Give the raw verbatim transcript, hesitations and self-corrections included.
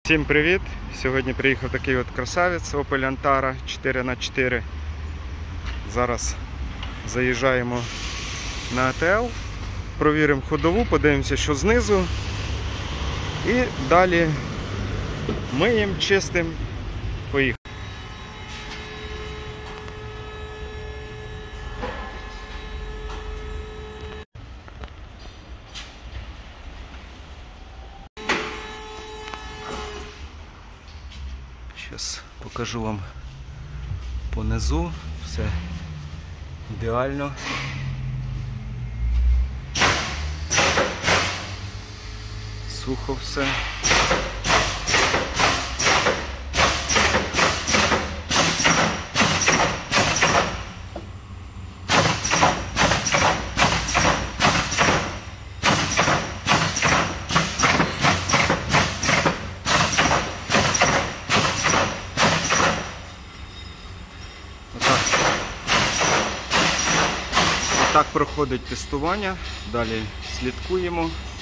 Всім привіт! Сьогодні приїхав такий от красавець Opel Antara чотири на чотири. Зараз заїжджаємо на АТЛ, провіримо ходову, подивимося, що знизу. І далі миємо, чистимо, поїхали. Зараз покажу вам понизу, все ідеально. Сухо все. Так проходить тестування, далі слідкуємо.